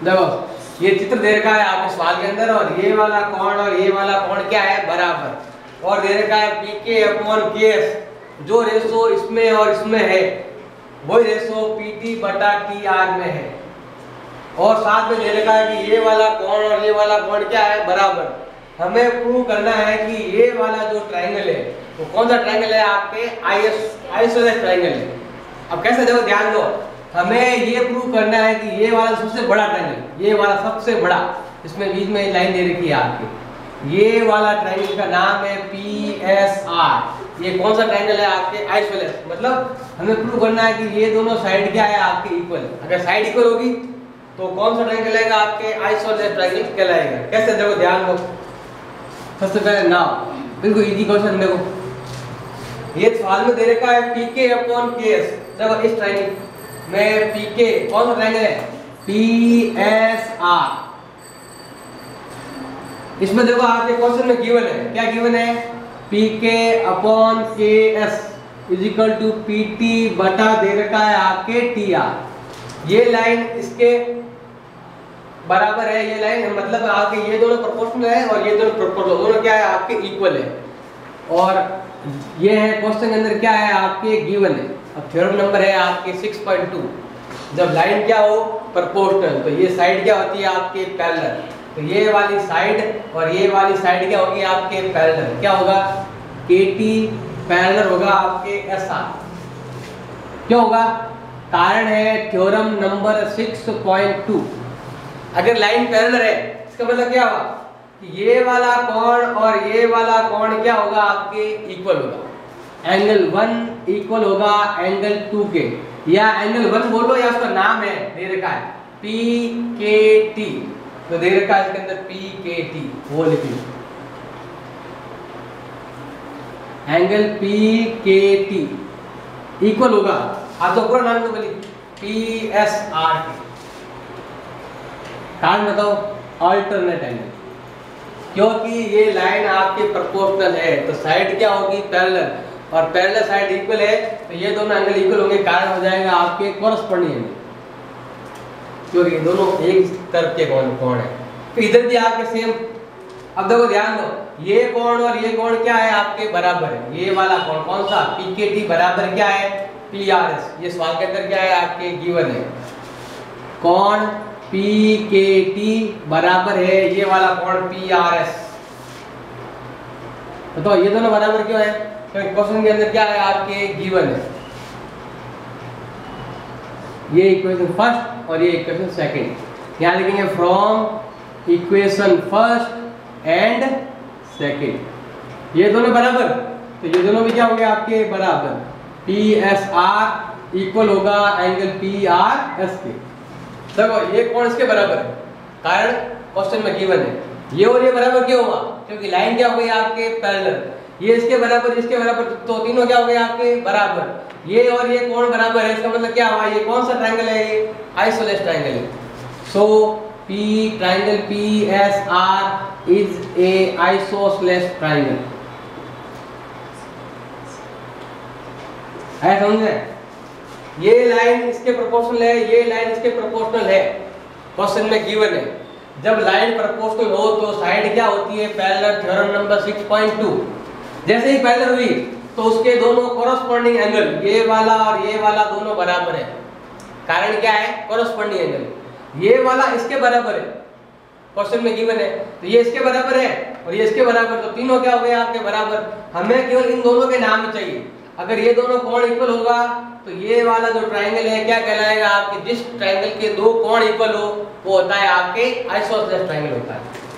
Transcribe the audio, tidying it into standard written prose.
देखो ये चित्र दे रखा है आपके सवाल के अंदर, और ये वाला कोण और ये वाला कोण क्या है, बराबर। और दे रखा है पीके अपॉन केएस, जो रेशो इसमें और इसमें है वही रेशो पीटी बटा टी आर में है। और साथ में दे रखा है कि ये वाला कोण और ये वाला कोण क्या है, बराबर। हमें प्रूव करना है कि ये वाला जो ट्रायंगल है वो कौन सा ट्रायंगल है, आपके आइसोसेलेस ट्रायंगल है। अब कैसे, देखो ध्यान दो, हमें ये प्रूव करना है कि ये वाला सबसे बड़ा ट्रायंगल, ये वाला सबसे बड़ा, इसमें बीच में लाइन दे रखी है आपके, ये वाला ट्रायंगल का नाम है PSR। ये कौन सा ट्रायंगल है, आपके आइसोसेलेस। मतलब हमें प्रूव करना है कि ये दोनों साइड क्या है, आपके इक्वल। अगर साइड इक्वल होगी तो कौन सा ट्रायंगल आएगा, आपके आइसोसेलेस ट्रायंगल कहलाएगा। कैसे, देखो ध्यान दो, सबसे पहले नाउ बिल्कुल इजी क्वेश्चन। देखो ये सवाल में दे रखा है पीके अपॉन केएस। देखो इस ट्रायंगल में पीके कौन सा ट्रायंगल है, PSR। इसमें देखो आपके क्वेश्चन में गिवन है, क्या गिवन है, PK upon KS is equal to PT बटा दे रखा है आपके TR। ये लाइन इसके बराबर है, ये लाइन मतलब आपके ये दोनों प्रोपोर्शनल है और ये दोनों प्रोपोर्शनल, दोनों क्या है, आपके इक्वल है। और ये है क्वेश्चन के अंदर क्या है, आपके गिवन है। अब थ्योरम नंबर है आपके 6.2। जब लाइन क्या हो, प्रोपोर्शनल, तो ये साइड क्या होती है, आपके पैरेलल। तो ये वाली साइड और ये वाली साइड क्या होगी, आपके पैरेलल। क्या होगा, KT पैरेलल होगा आपके SR। क्या होगा, कारण है थ्योरम नंबर 6.2। अगर लाइन पैरेलल है इसका मतलब क्या होगा कि ये वाला कोण और ये वाला कोण क्या होगा, आपके इक्वल होगा। एंगल 1 इक्वल होगा एंगल 2 के, या एंगल 1 बोलो या उसका नाम है दे रखा है PKT। तो दे रखा है इसके अंदर PKT, वो लिखिए एंगल PKT इक्वल होगा, आप तो पूरा नाम तो बोलिए, PSR। कारण बताओ, अल्टरनेट एंगल, क्योंकि ये लाइन आपके प्रोपोर्शनल है तो साइड क्या होगी, पैरेलल, और पैरेलल साइड इक्वल है तो ये दोनों एंगल इक्वल होंगे, कारण हो जाएगा आपके कोरस्पॉन्डिंग एंगल, क्योंकि दोनों एक तरफ के कोण है। तो इधर भी आपके सेम। अब देखो ध्यान दो, ये कोण और ये कोण क्या है, आपके बराबर है। ये वाला कोण कौन सा, PKT बराबर क्या है, PRS। ये सवाल के अंदर क्या है, आपके गिवन है, कोण PKT बराबर है ये वाला कोण PRS। तो ये दोनों बराबर क्यों है, क्योंकि क्वेश्चन के अंदर क्या है, आपके गिवन है। ये इक्वेशन फर्स्ट और ये इक्वेशन सेकंड, यहाँ लिखेंगे from equation first and second. ये दोनों बराबर, तो ये दोनों भी क्या होंगे, आपके बराबर। PSR इक्वल होगा एंगल PRS के। देखो ये कोण इसके बराबर है, कारण क्वेश्चन में गिवन है। ये और ये बराबर क्यों हुआ, क्योंकि लाइन क्या हो गई, आपके पैरेलल। ये इसके बराबर, इसके बराबर, तो तीनों क्या हो गए, आपके बराबर। ये और ये कोण बराबर है, इसका मतलब क्या हुआ, ये कौन सा ट्रायंगल है, ये आइसोसेलेस ट्रायंगल है। So triangle PSR is a isosceles triangle. है समझे, ये लाइन इसके प्रोपोर्शनल है, ये लाइन इसके प्रोपोर्शनल है, क्वेश्चन में गिवन है। जब लाइन प्रोपोर्शनल हो तो साइड क्या होती है, पैरेलल। Theorem number 6.2। जैसे ही पैरेलल हुई तो उसके दोनों कोरस्पॉन्डिंग एंगल, ये वाला और ये वाला दोनों बराबर है। कारण क्या है, कोरस्पॉन्डिंग एंगल। ये वाला इसके बराबर है, क्वेश्चन में गिवन है, तो ये इसके बराबर है और ये इसके बराबर, तो तीनों क्या हो गए, आपके बराबर। हमें केवल इन दोनों के नाम चाहिए। अगर ये दोनों कोण इक्वल होगा तो ये वाला जो ट्रायंगल है क्या कहलाएगा, आपके जिस ट्रायंगल के दो कोण इक्वल हो वो होता है आपके आइसोसेलेस ट्रायंगल होता है।